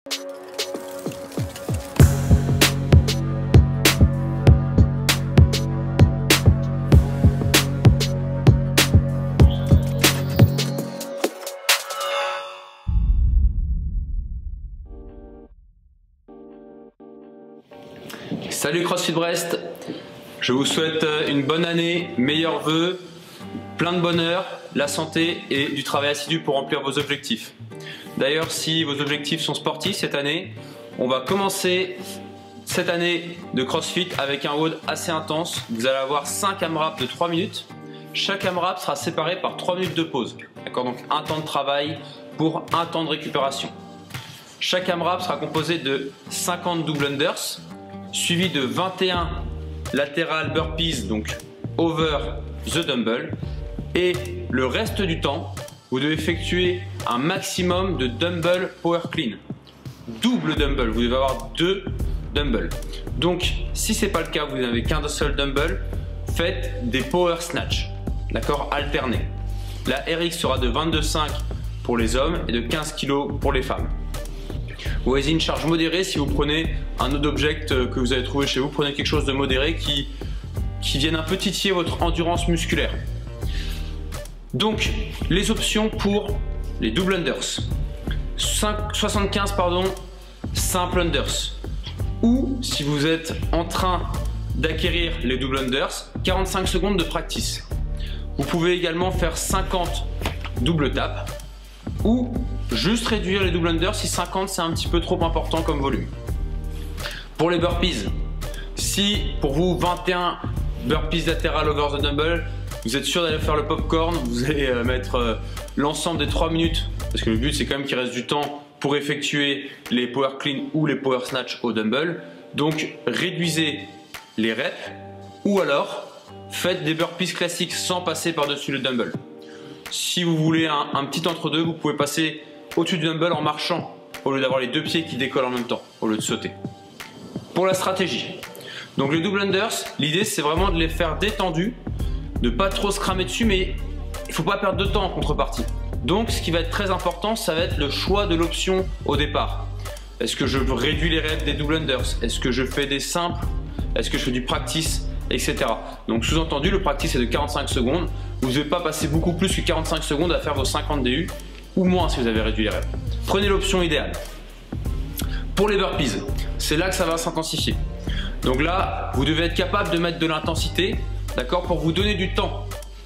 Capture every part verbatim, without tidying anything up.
Salut CrossFit Brest, je vous souhaite une bonne année, meilleurs vœux, plein de bonheur, la santé et du travail assidu pour remplir vos objectifs. D'ailleurs, si vos objectifs sont sportifs cette année, on va commencer cette année de CrossFit avec un WOD assez intense. Vous allez avoir cinq AMRAP de trois minutes. Chaque AMRAP sera séparé par trois minutes de pause. D'accord, donc un temps de travail pour un temps de récupération. Chaque AMRAP sera composé de cinquante double unders, suivi de vingt et un lateral burpees, donc over the dumbbell, et le reste du temps, vous devez effectuer un maximum de dumbbell power clean. Double dumbbell, vous devez avoir deux dumbbells. Donc, si ce n'est pas le cas, vous n'avez qu'un seul dumbbell, faites des power snatch, d'accord, alternés. La R X sera de vingt-deux virgule cinq pour les hommes et de quinze kilos pour les femmes. Vous avez une charge modérée. Si vous prenez un autre object que vous avez trouvé chez vous, prenez quelque chose de modéré qui, qui vienne un peu titiller votre endurance musculaire. Donc, les options pour les double unders. soixante-quinze pardon, simple unders. Ou, si vous êtes en train d'acquérir les double unders, quarante-cinq secondes de practice. Vous pouvez également faire cinquante double tap ou juste réduire les double unders si cinquante c'est un petit peu trop important comme volume. Pour les burpees, si pour vous vingt et un burpees latéral over the dumbbell, vous êtes sûr d'aller faire le popcorn, vous allez mettre l'ensemble des trois minutes, parce que le but c'est quand même qu'il reste du temps pour effectuer les power clean ou les power snatch au dumbbell. Donc réduisez les reps ou alors faites des burpees classiques sans passer par-dessus le dumbbell. Si vous voulez un, un petit entre-deux, vous pouvez passer au-dessus du dumbbell en marchant au lieu d'avoir les deux pieds qui décollent en même temps, au lieu de sauter. Pour la stratégie, donc les double unders, l'idée c'est vraiment de les faire détendus, de pas trop se cramer dessus, mais il faut pas perdre de temps en contrepartie. Donc ce qui va être très important, ça va être le choix de l'option au départ. Est-ce que je réduis les reps des double unders? Est-ce que je fais des simples? Est-ce que je fais du practice, et cetera. Donc sous-entendu, le practice est de quarante-cinq secondes. Vous ne devez pas passer beaucoup plus que quarante-cinq secondes à faire vos cinquante D U ou moins si vous avez réduit les reps. Prenez l'option idéale. Pour les burpees, c'est là que ça va s'intensifier. Donc là, vous devez être capable de mettre de l'intensité, d'accord, pour vous donner du temps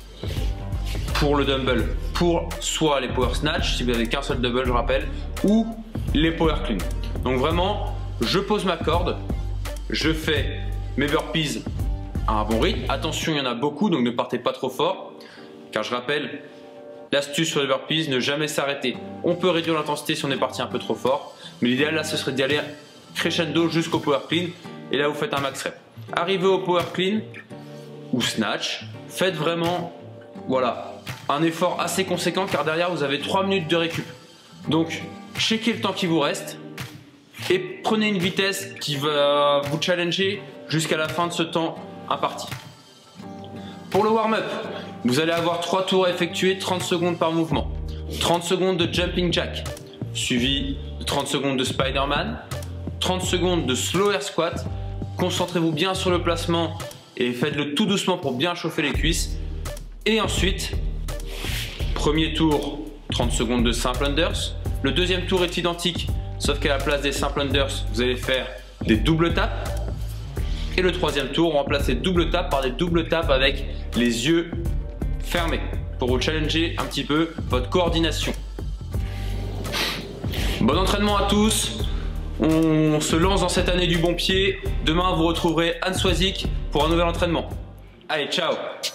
pour le dumbbell, pour soit les power snatch, si vous n'avez qu'un seul dumbbell, je rappelle, ou les power clean. Donc vraiment, je pose ma corde, je fais mes burpees à un bon rythme. Attention, il y en a beaucoup, donc ne partez pas trop fort, car je rappelle, l'astuce sur les burpees, ne jamais s'arrêter. On peut réduire l'intensité si on est parti un peu trop fort, mais l'idéal là, ce serait d'y aller crescendo jusqu'au power clean, et là vous faites un max rep. Arrivez au power clean ou snatch, faites vraiment, voilà, un effort assez conséquent, car derrière vous avez trois minutes de récup. Donc, checkez le temps qui vous reste et prenez une vitesse qui va vous challenger jusqu'à la fin de ce temps imparti. Pour le warm-up, vous allez avoir trois tours à effectuer, trente secondes par mouvement. trente secondes de jumping jack, suivi de trente secondes de Spider-Man, trente secondes de slow air squat. Concentrez-vous bien sur le placement et faites-le tout doucement pour bien chauffer les cuisses. Et ensuite, premier tour, trente secondes de simple unders. Le deuxième tour est identique, sauf qu'à la place des simple unders, vous allez faire des double taps. Et le troisième tour, on remplace les double taps par des double taps avec les yeux fermés pour vous challenger un petit peu votre coordination. Bon entraînement à tous. On se lance dans cette année du bon pied. Demain, vous retrouverez Anne Swazik pour un nouvel entraînement. Allez, ciao!